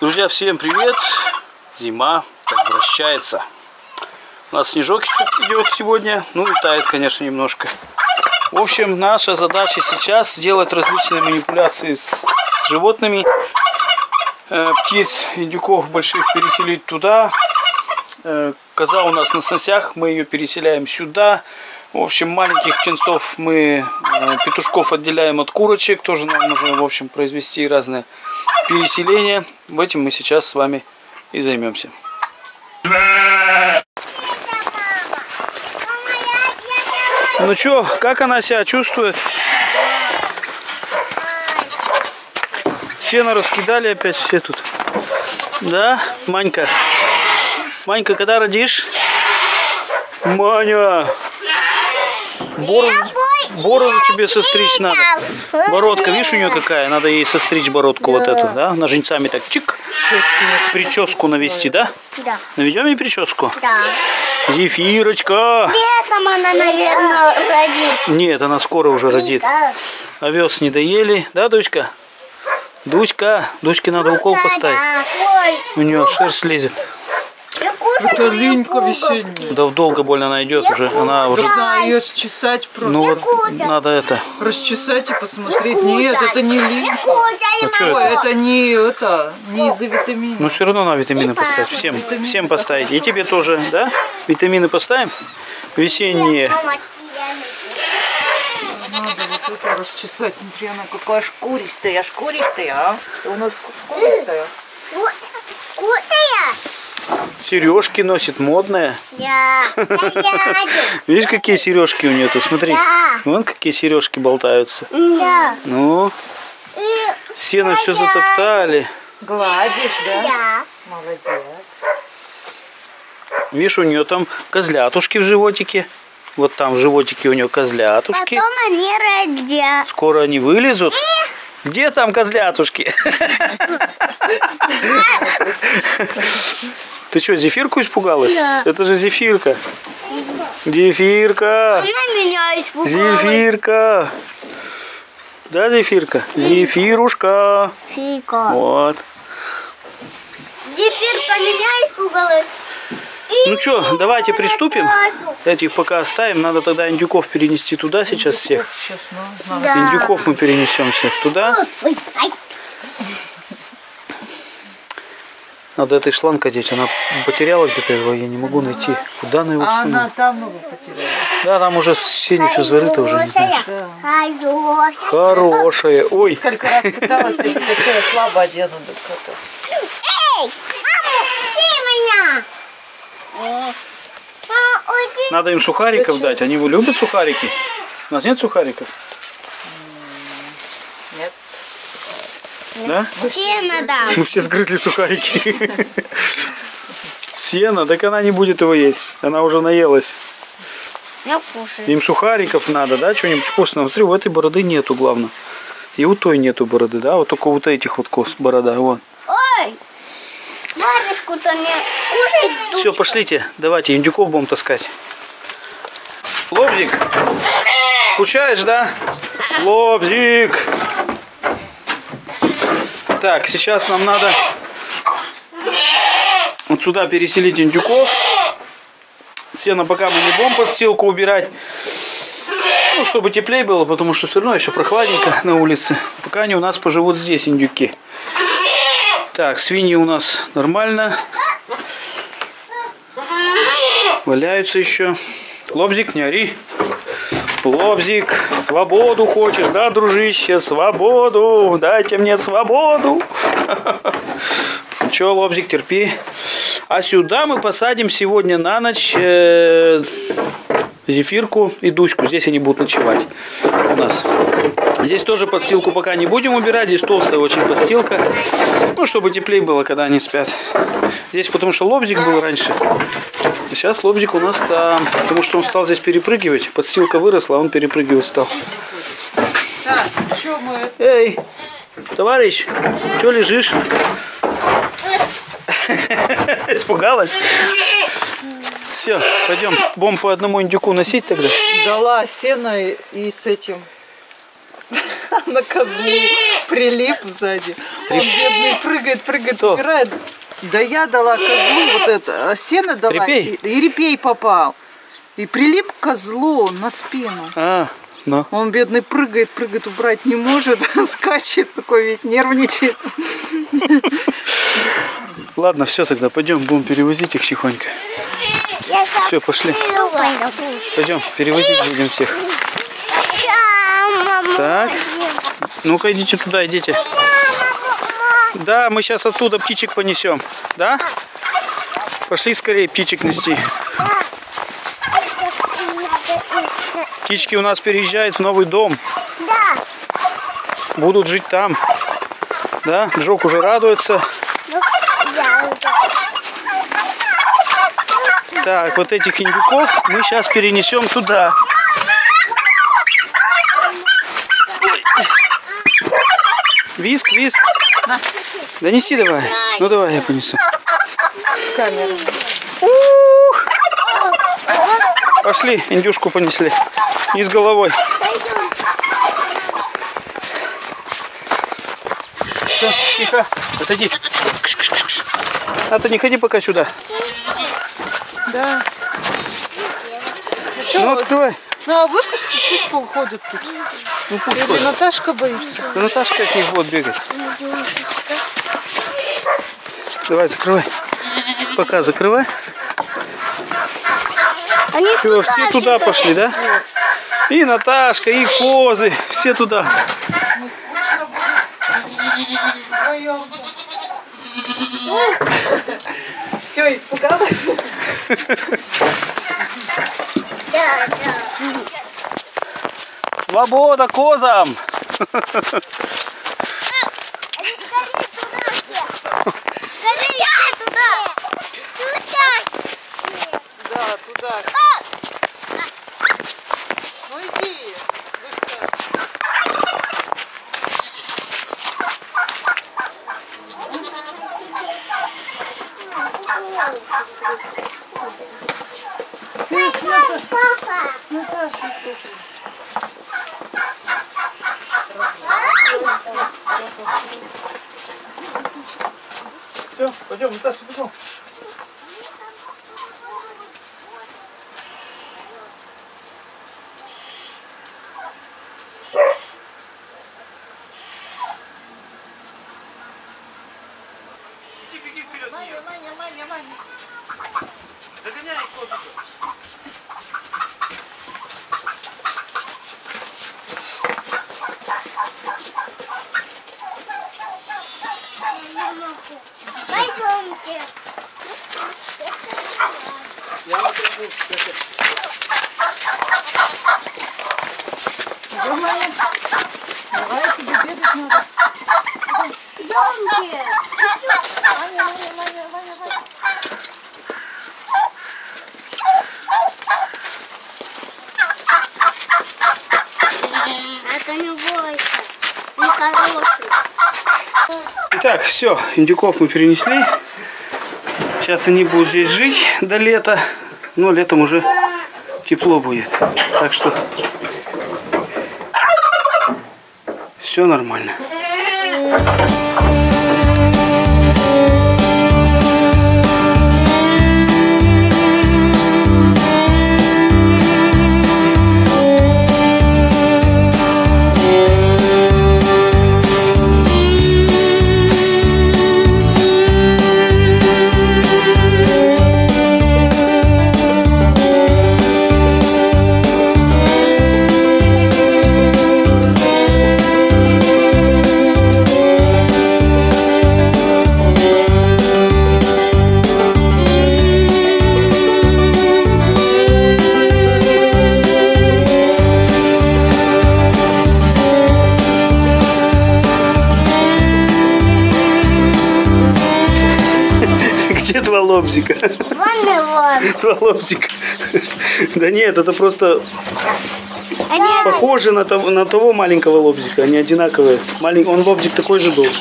Друзья, всем привет! Зима возвращается. У нас снежок идет сегодня. Ну и тает, конечно, немножко. В общем, наша задача сейчас сделать различные манипуляции с животными. Птиц, индюков больших переселить туда. Коза у нас на сносях, мы ее переселяем сюда. В общем, маленьких птенцов мы, петушков, отделяем от курочек. Тоже нам нужно, в общем, произвести разные переселения. В этом мы сейчас с вами и займемся. Ну что, как она себя чувствует? Сено раскидали опять все тут. Да, Манька? Манька, когда родишь? Маня! Бороду тебе состричь надо. Бородка, видишь, у нее какая? Надо ей состричь бородку вот эту, да? Ножницами так чик. Прическу навести, да? Да. Наведем ей прическу? Да. Зефирочка! Летом она, наверное, родит. Нет, она скоро уже родит. Да. Овес не доели, да, Дуська? Дуська, Дуське надо укол поставить. Ой, У нее шерсть лезет. Это линька весенняя. Да долго больно она идет уже. Она уже. Нужно ее счесать просто. Ну вот надо это. Расчесать и посмотреть. Нет, это не линька. что Ой, это не из-за витаминов. Но все равно надо витамины поставить. Всем поставить. И тебе тоже, да? Витамины поставим? Весенние. Надо вот это расчесать. Смотри, она какая шкуристая, а? У нас шкуристая. Сережки носит, модная. Да. Видишь, какие сережки у нее тут? Смотри. Да. Вон какие сережки болтаются. Да. Ну, сено все затоптали. Гладишь, да? Да. Молодец. Видишь, у нее там козлятушки в животике. Вот там в животике у нее козлятушки. Потом они родят. Скоро они вылезут. Где там козлятушки? Ты что, зефирку испугалась? Да. Это же зефирка. Зефирка. Она меня испугалась. Зефирка. Да, зефирка? Зефирушка. Фика. Вот. Зефирка меня испугалась. Ну что, давайте приступим. Этих пока оставим. Надо тогда индюков перенести туда сейчас всех. Сейчас, Да. Индюков мы перенесем всех туда. Ой, ай. Надо этой шланг одеть. Она потеряла где-то его. Я не могу найти. Куда она его А сунула? она там его потеряла. Да, там уже в сене все зарыто уже, не знаю. Хорошая. Хорошая. Ой. Сколько раз пыталась, я такая слабо одену. Эй, мама, ты меня. Надо им сухариков дать. Они его любят, сухарики? У нас нет сухариков? Нет. Да? Сено дам. Мы все сгрызли сухарики. Сено, так она не будет его есть. Она уже наелась. Я кушаю. Им сухариков надо, да? Что-нибудь вкусного. Смотри, у этой бороды нету, главное. И у той нету бороды, да? Вот только вот этих вот борода. Вот. Ой, варежку-то мне кушать. Все, пошлите. Давайте индюков будем таскать. Лобзик, скучаешь, да? Лобзик. Так, сейчас нам надо вот сюда переселить индюков. Сено пока мы не будем подстилку убирать. Ну, чтобы теплее было, потому что все равно еще прохладненько на улице. Пока они у нас поживут здесь, индюки. Так, свиньи у нас нормально. Валяются еще. Лобзик, не ори. Лобзик, свободу хочешь, да, дружище? Свободу. Дайте мне свободу. Че, Лобзик, терпи. А сюда мы посадим сегодня на ночь Зефирку и Дуську. Здесь они будут ночевать у нас. Здесь тоже подстилку пока не будем убирать. Здесь толстая очень подстилка. Ну, чтобы теплее было, когда они спят. Здесь потому что Лобзик был раньше. А сейчас Лобзик у нас там. Потому что он стал здесь перепрыгивать. Подстилка выросла, а он перепрыгивать стал. Так, что мы... Эй, товарищ, что лежишь? Испугалась? Все, пойдем. Будем по одному индюку носить тогда. Дала сено и с этим. на козлу прилип сзади. Он бедный прыгает, Кто? убирает. Да я дала козлу, вот это, сено дала, Репей? и репей попал. И прилип к козлу на спину. А, ну. Он бедный прыгает, убрать не может, скачет, такой весь нервничает. Ладно, все тогда, пойдем, будем перевозить их тихонько. Все, пошли. Пойдем, перевозить будем всех. Так, ну-ка идите туда, идите. Да, мы сейчас оттуда птичек понесем. Да? Пошли скорее птичек нести. Птички у нас переезжают в новый дом. Да. Будут жить там. Да, Джок уже радуется. Так, вот этих индюков мы сейчас перенесем туда. Ой. Виск, виск. Да неси давай. Ну давай я понесу. С камерой. Ух. Пошли, индюшку понесли. Не с головой. Все, тихо. Отойди. Кш-кш-кш-кш. А ты не ходи пока сюда. Да. Ну открывай. Ну а выпусти, пусть походят тут. Ну пусть Или ходит. Наташка боится. Да Наташка от них будет бегать. Давай, закрывай. Пока закрывай. Все, все туда пошли, да? И Наташка, и козы, все туда. Че, испугалась? Свобода козам! Да, туда. Ну иди. Быстро. Все, пойдем, Наташа, бегом. Беги вперед. Маня. Догоняй козу. Пойдемте. Я вот иду. Давай, тебе бегать надо. Пойдемте. Маня. Это не бойся. Он хороший. Итак, все, индюков мы перенесли. Сейчас они будут здесь жить до лета. Но летом уже тепло будет. Так что все нормально. Где два лобзика? Вон. Два лобзика. Да нет, это просто Они похоже на того маленького лобзика. Они одинаковые. Он лобзик такой же был.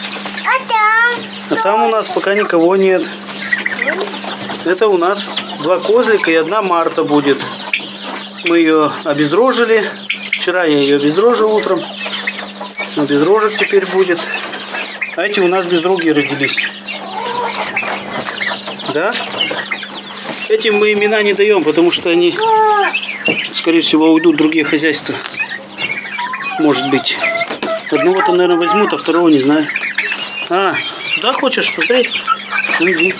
А там у нас пока никого нет. Это у нас два козлика и одна Марта будет. Мы ее обезрожили. Вчера я ее обезрожил утром. Ну, без рожек теперь будет. А эти у нас безрогие родились. Да? Этим мы имена не даем, потому что они, скорее всего, уйдут в другие хозяйства. Может быть. Одного-то, наверное, возьмут, а второго не знаю. А, туда хочешь смотреть? Ну, иди.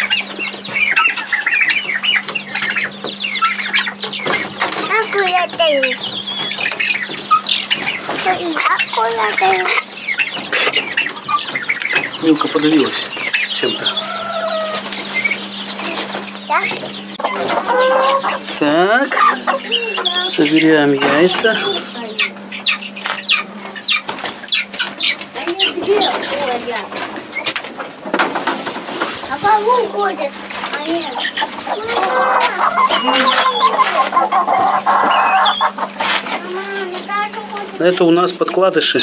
Милка подавилась чем-то. Так, собираем яйца. Они где ходят? А кого ходят? Это у нас подкладыши.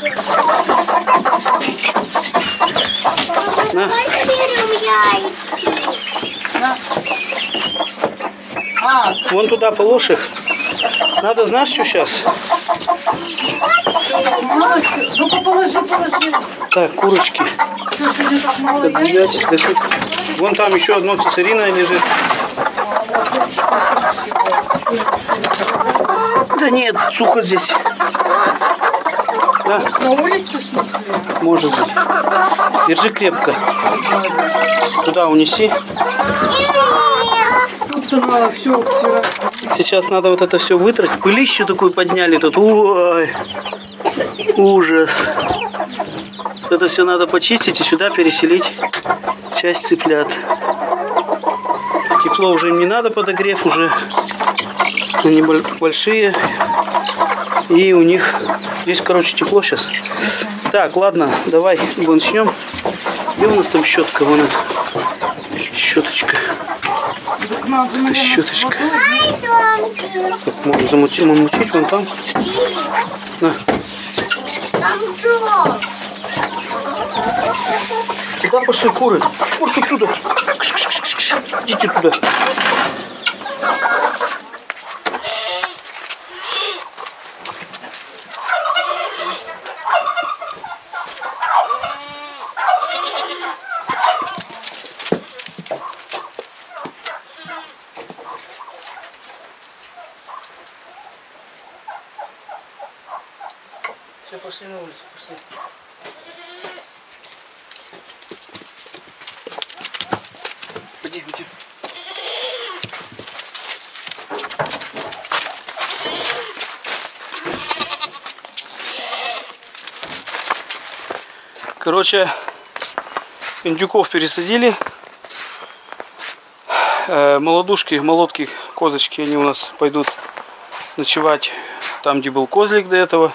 На. Вон туда положь их. Надо, знаешь, что сейчас? Ну-ка положи. Так, курочки. Добавлять. Вон там еще одно цицериное лежит. Да нет, сухо здесь. Да. На улицу, в смысле? Может быть. Держи крепко. Туда унеси. Все, Сейчас надо вот это все вытрать. Пылищу такую подняли тут. Ой, ужас. Это все надо почистить и сюда переселить часть цыплят. Тепло уже им не надо, подогрев уже. Они большие. И у них здесь, короче, тепло сейчас. Так, ладно, давай начнем. Где у нас там щетка? Вон это. Щеточка. Это щеточка. Так, можно замочить вон там. На. Куда пошли куры? Пошли отсюда. Идите туда. Все, пошли на улицу, пошли. Иди. Короче, индюков пересадили. Молодушки, молодки, козочки, они у нас пойдут ночевать там, где был козлик до этого.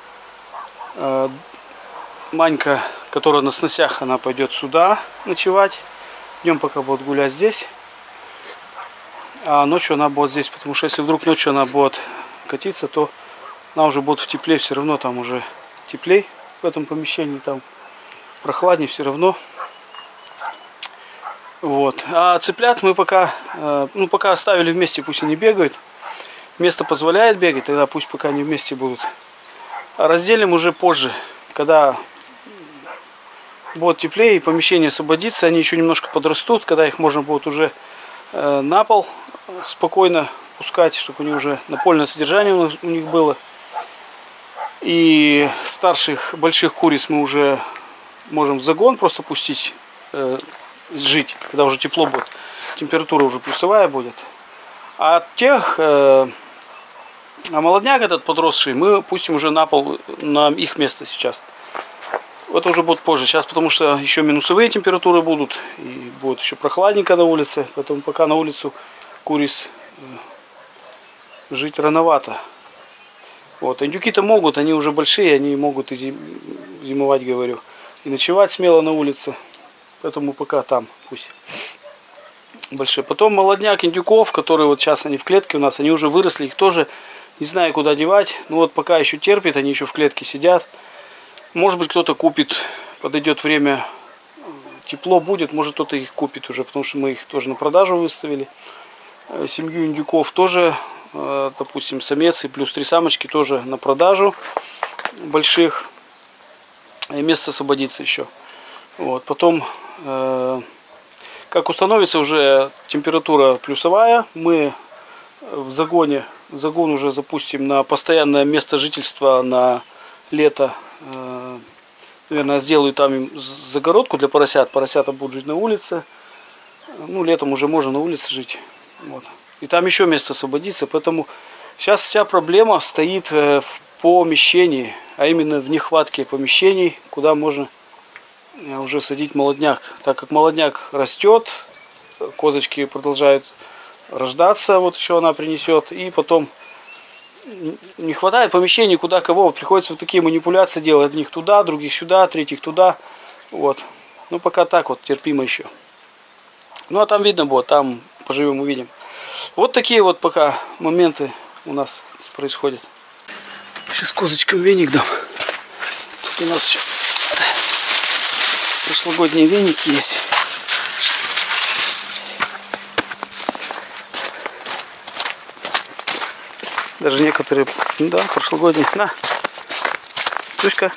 Манька, которая на сносях, она пойдет сюда ночевать. Днем пока будет гулять здесь. А ночью она будет здесь, потому что если вдруг ночью она будет катиться, то она уже будет в тепле, все равно там уже теплей в этом помещении, там прохладнее все равно. Вот. А цыплят мы пока оставили вместе, пусть они бегают. Место позволяет бегать, тогда пусть пока они вместе будут. А разделим уже позже, когда будет теплее и помещение освободится, они еще немножко подрастут, когда их можно будет уже на пол спокойно пускать, чтобы у них уже напольное содержание у них было. И старших больших куриц мы уже можем в загон просто пустить, жить, когда уже тепло будет, температура уже плюсовая будет. А тех, а молодняк этот подросший мы пустим уже на пол, на их место сейчас. Это уже будет позже, сейчас, потому что еще минусовые температуры будут, и будет еще прохладненько на улице, поэтому пока на улицу куриц жить рановато. Вот, индюки-то могут, они уже большие, они могут и зимовать, говорю, и ночевать смело на улице, поэтому пока там пусть большие. Потом молодняк индюков, которые вот сейчас они в клетке у нас, они уже выросли, их тоже не знаю куда девать, но вот пока еще терпит, они еще в клетке сидят. Может быть, кто-то купит, подойдет время, тепло будет, может кто-то их купит уже, потому что мы их тоже на продажу выставили. Семью индюков тоже, допустим, самец и плюс 3 самочки тоже на продажу больших. и место освободится еще. Вот. Потом, как установится уже температура плюсовая, мы в загон уже запустим на постоянное место жительства на лето. Наверное, сделаю там им загородку для поросят. Поросята будут жить на улице. Ну, летом уже можно на улице жить. Вот. И там еще место освободится. Поэтому сейчас вся проблема стоит в помещении, а именно в нехватке помещений, куда можно уже садить молодняк. Так как молодняк растет, козочки продолжают рождаться, вот еще она принесет, и потом не хватает помещений, куда кого, приходится вот такие манипуляции делать, одних туда, других сюда, третьих туда, вот. Ну пока так вот, терпимо еще. Ну а там видно будет, там поживем, увидим. Вот такие вот пока моменты у нас происходят. Сейчас козочкам веник дам. Тут у нас все прошлогодние веники есть. Даже некоторые, да, прошлогодние. На, Тушка.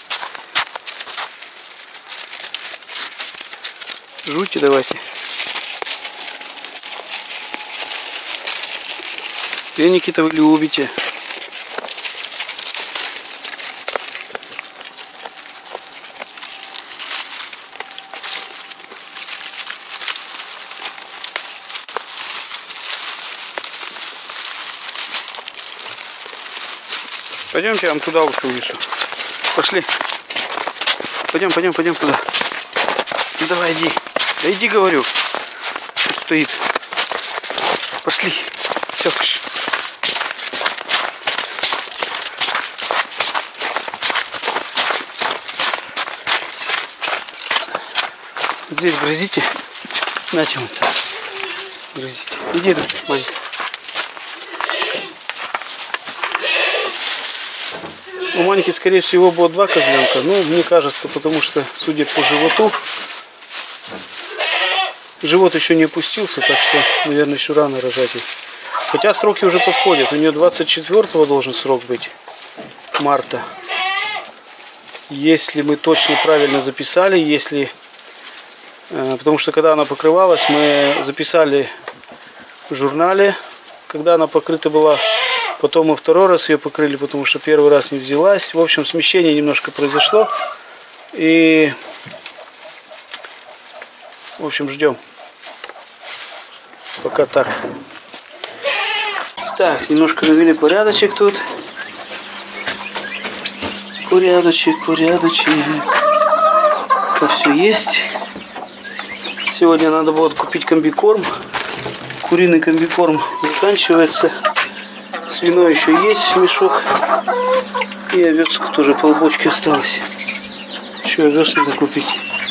Жуйте давайте. Веники-то вы любите. Пойдемте, я вам туда лучше увезу. Пошли. Пойдем туда. Ну давай, иди. Да иди, говорю. Тут стоит. Пошли. Все, пошли. Здесь грызите. Нате вот. Грызите. Иди, Ваня. У Маньки, скорее всего, будет 2 козленка. Ну, мне кажется, потому что, судя по животу, живот еще не опустился, так что, наверное, еще рано рожать. Хотя сроки уже подходят. У нее 24-го должен срок быть, марта. Если мы точно правильно записали, если... Потому что, когда она покрывалась, мы записали в журнале, когда она покрыта была. Потом мы 2-й раз ее покрыли, потому что 1-й раз не взялась. В общем, смещение немножко произошло. И, в общем, ждем. Пока так. Так, немножко навели порядочек тут. Порядочек. Как все есть. Сегодня надо будет купить комбикорм. Куриный комбикорм заканчивается. Свиной еще есть мешок. И овеску тоже полбочки осталось. Еще овес надо купить.